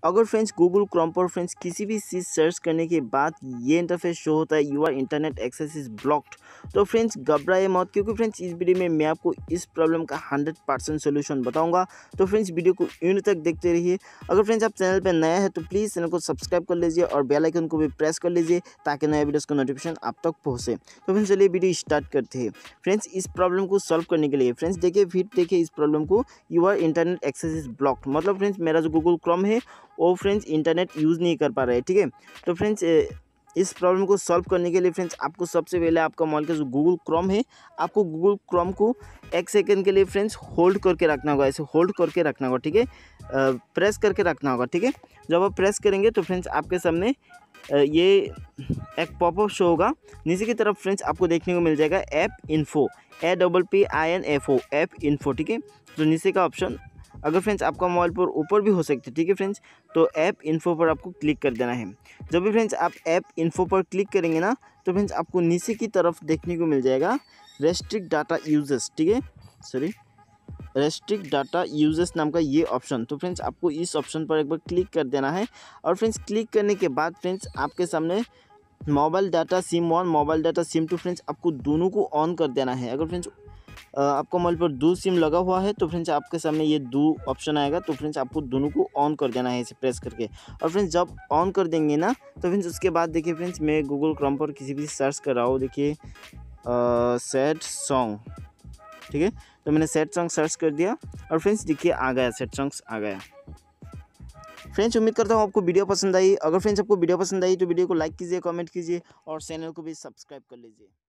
अगर friends Google Chrome पर friends किसी भी चीज़ सर्च करने के बाद ये इंटरफेस शो होता है your internet access is blocked, तो फ्रेंड्स घबराए मत, क्योंकि फ्रेंड्स इस वीडियो में मैं आपको इस प्रॉब्लम का 100% सोल्यूशन बताऊंगा। तो फ्रेंड्स वीडियो को इन तक देखते रहिए। अगर फ्रेंड्स आप चैनल पर नया है तो प्लीज़ चैनल को सब्सक्राइब कर लीजिए और बेल आइकन को भी प्रेस कर लीजिए ताकि नए वीडियोज़ का नोटिफिकेशन आप तक पहुँचे। तो फ्रेंड्स चलिए वीडियो स्टार्ट करते हैं। फ्रेंड्स इस प्रॉब्लम को सॉल्व करने के लिए फ्रेंड्स देखिए, फिर देखिए इस प्रॉब्लम को, your internet access is blocked, मतलब फ्रेंड्स मेरा जो गूगल क्रोम है वो फ्रेंड्स इंटरनेट यूज़ नहीं कर पा रहा है। ठीक है, तो फ्रेंड्स इस प्रॉब्लम को सॉल्व करने के लिए फ्रेंड्स आपको सबसे पहले आपका मोबाइल का जो गूगल क्रोम है, आपको गूगल क्रोम को 1 सेकंड के लिए फ्रेंड्स होल्ड करके रखना होगा, ऐसे होल्ड करके रखना होगा। ठीक है, प्रेस करके रखना होगा। ठीक है, जब आप प्रेस करेंगे तो फ्रेंड्स आपके सामने ये एक पॉपअप शो होगा। नीचे की तरफ फ्रेंड्स आपको देखने को मिल जाएगा app info, APPINFO, app info. ठीक है, तो नीचे का ऑप्शन, अगर फ्रेंड्स आपका मोबाइल पर ऊपर भी हो सकते हैं। ठीक है फ्रेंड्स, तो ऐप इन्फो पर आपको क्लिक कर देना है। जब भी फ्रेंड्स आप ऐप इन्फो पर क्लिक करेंगे ना, तो फ्रेंड्स आपको नीचे की तरफ देखने को मिल जाएगा रेस्ट्रिक्ट डाटा यूजेस। ठीक है, सॉरी, रेस्ट्रिक्ट डाटा यूजेस नाम का ये ऑप्शन। तो फ्रेंड्स आपको इस ऑप्शन पर एक बार क्लिक कर देना है और फ्रेंड्स क्लिक करने के बाद फ्रेंड्स आपके सामने mobile data SIM 1, mobile data SIM 2 friends आपको दोनों को ऑन कर देना है। अगर फ्रेंड्स आपका मोबाइल पर 2 सिम लगा हुआ है तो फ्रेंड्स आपके सामने ये 2 ऑप्शन आएगा, तो फ्रेंड्स आपको दोनों को ऑन कर देना है ऐसे प्रेस करके। और फ्रेंड्स जब ऑन कर देंगे ना, तो फ्रेंड्स उसके बाद देखिए फ्रेंड्स मैं गूगल क्रोम पर किसी भी सर्च कर रहा हूँ, देखिए सैड सॉन्ग। ठीक है, तो मैंने सैड सॉन्ग सर्च कर दिया और फ्रेंड्स देखिए आ गया, सैड सॉन्ग्स आ गया। फ्रेंड्स उम्मीद करता हूँ आपको वीडियो पसंद आई। अगर फ्रेंड्स आपको वीडियो पसंद आई तो वीडियो को लाइक कीजिए, कमेंट कीजिए और चैनल को भी सब्सक्राइब कर लीजिए।